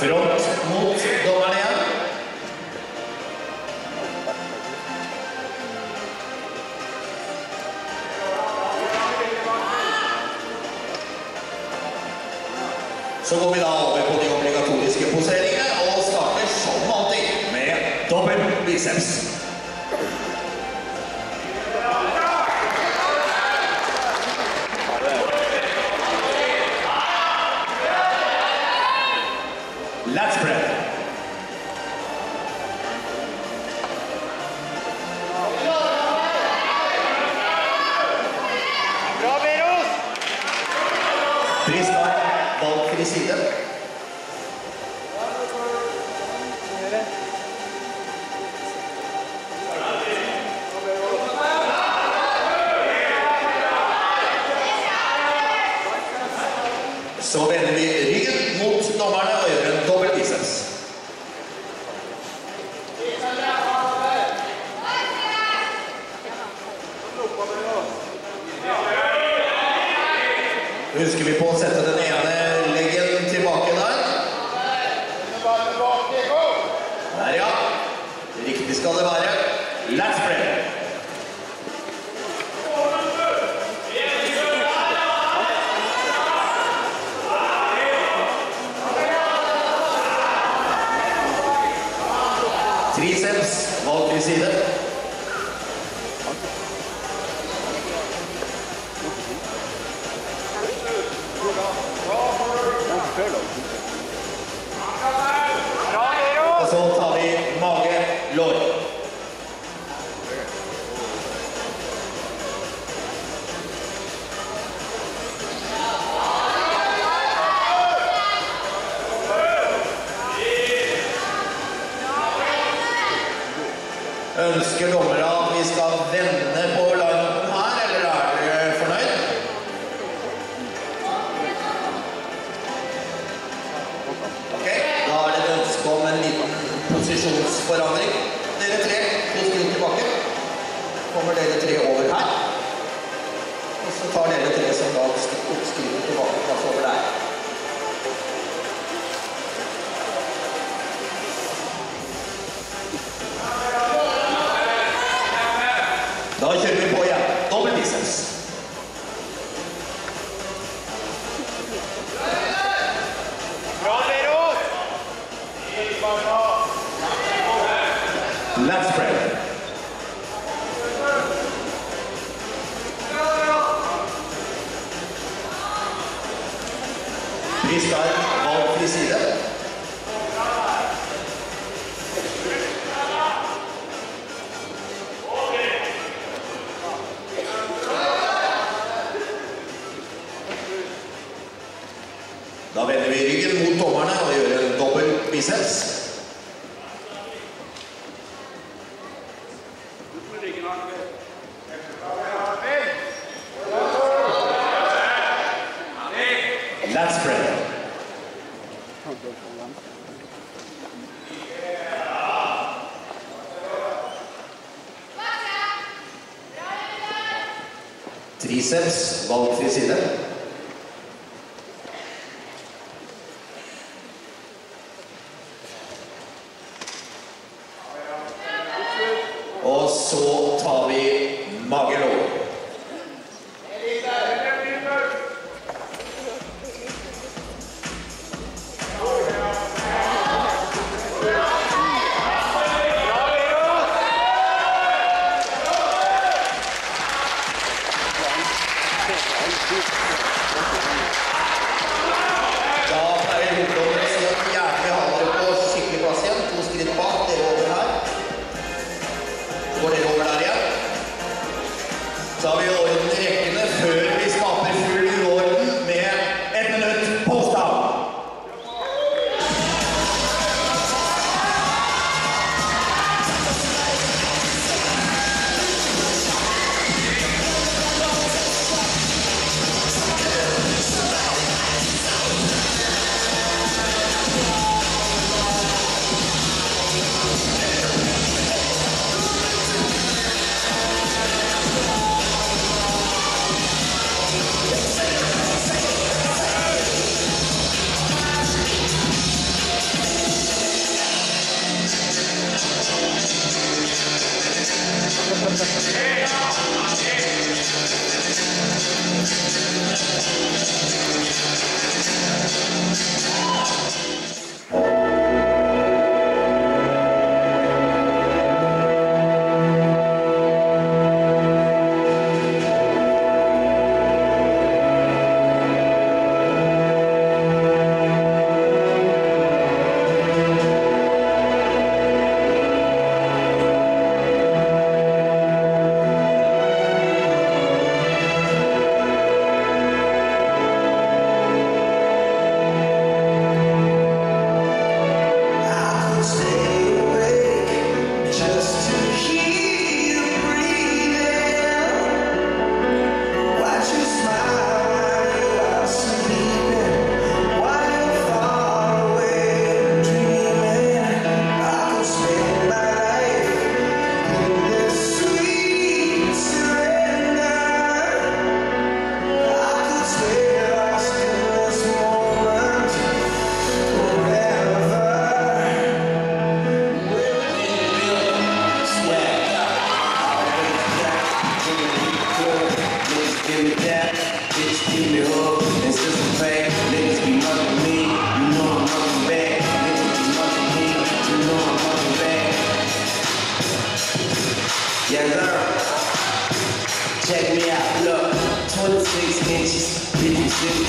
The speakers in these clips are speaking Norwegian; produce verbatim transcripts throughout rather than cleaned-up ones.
Front mot dommeren igjen. Så går vi da over på de obligatoriske poseringene og starter som alltid med dobbel biceps. Lat spread. Bra, Beros! Fristar, valgfri side. Så vender vi ryggen mot dommerne og gjør en dobbel biceps. Husker vi på å sette den ene leggen tilbake der. Der, ja. Riktig skal det være. Lat spread. Triceps, valgfri side. Og så tar vi mage, lår. Ønsker dommere at vi skal vende på line-upen her, eller er dere fornøyd? Ok, da er det et ønske om en liten posisjonsforandring. Dere tre, to skritt tilbake. Kommer dere tre over her. Og så tar dere tre som da skritt tilbake, plass over der. Da kjører vi på igjen. Dobbel biceps. Bra, Beros! Lat spread. Fristar, valgfri side. Da vender vi ryggen mot dommerne og gjør en dobbel biceps. Lat spread. Triceps, valgfri side. Og så tar vi magelår. Da pleier hoveddommeren å si at vi gjerne vil ha dere på skikkelig plass igjen. To skritt bak, dere over her. Går dere over der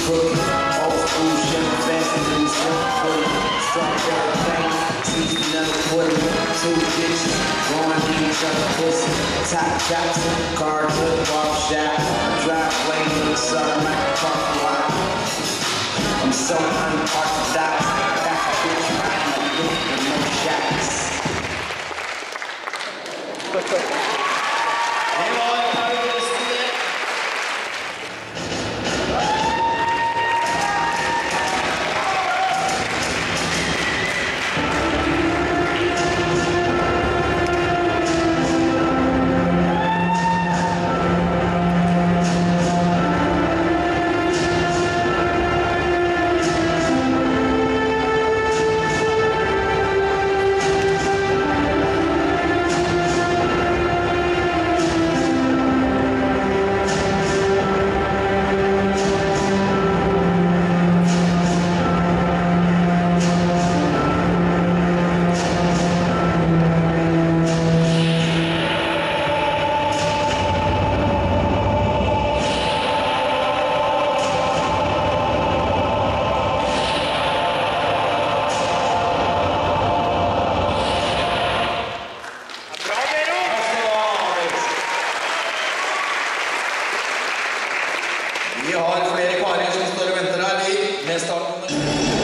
crooked. Old school shit, faster than the silk. Strong down thing, teach another footy. Two bitches, going to each other pussy. Top shots, car took off shot. Driveway looks something like a parking lot. I'm so unorthodox. Got a bitch riding a loop with no shots. Det var Karolisten det. Vi har flere karer som står og venter her, vi, med starten.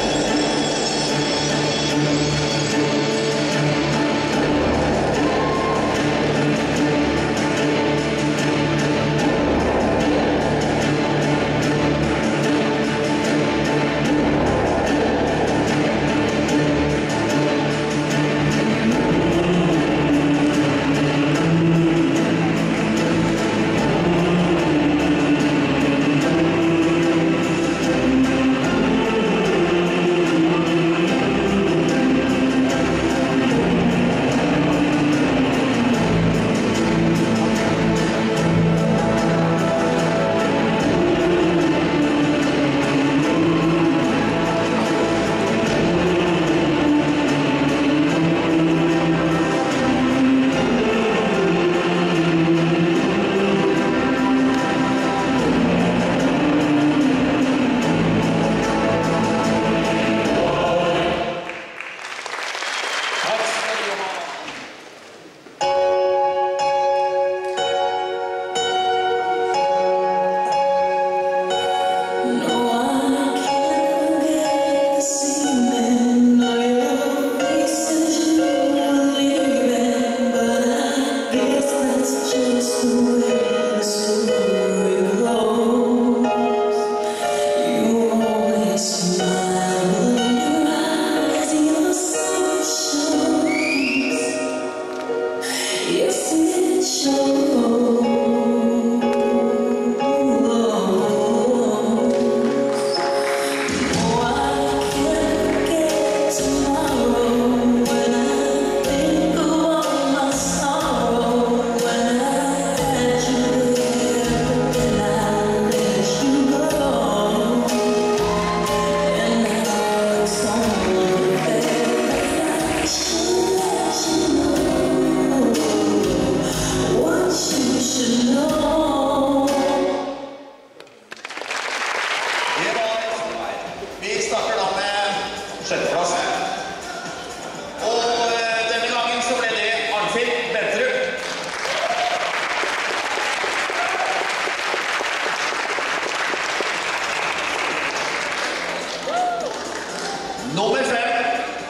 Nummer fem.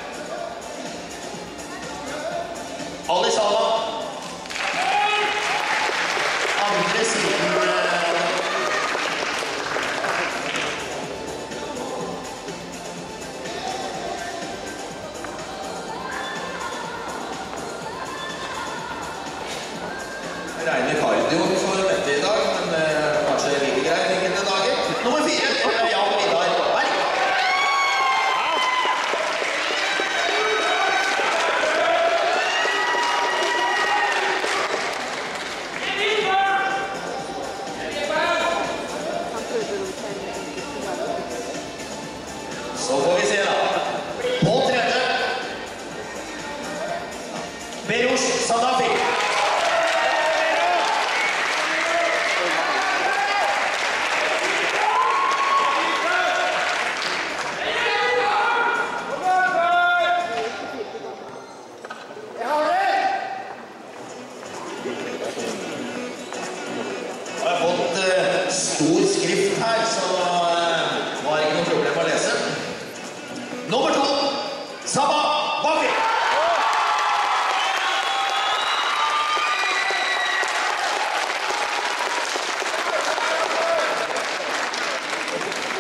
Ali Sala. Andre siden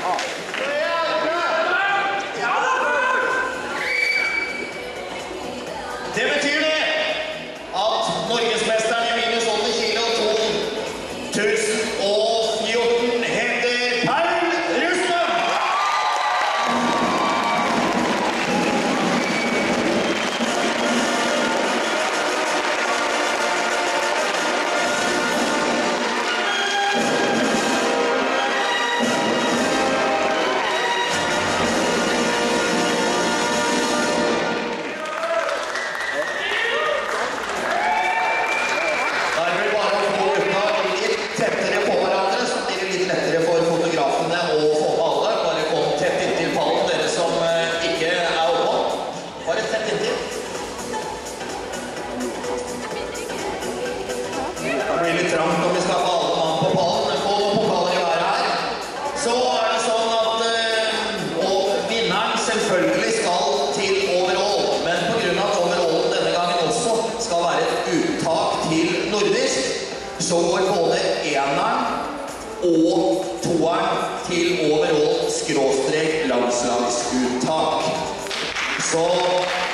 Det betyr det at norgesmesteren i minus åtti kilo to tusen og fjorten heter Perl Rustem. Tettere på hverandre, så blir det litt lettere for fotografene å få med alle. Bare kom tett inntil pallen, dere som ikke er oppå. Bare tett inntil. Det blir litt trangt når vi skal ha alle mann på pallen, men få noen pokaler i været her. Så er det sånn at og vinneren selvfølgelig skal til overall, men på grunn av at overall denne gangen også skal være et uttak til nordisk, så går både eneren og toeren til overall skråstrek landslagsuttak. Så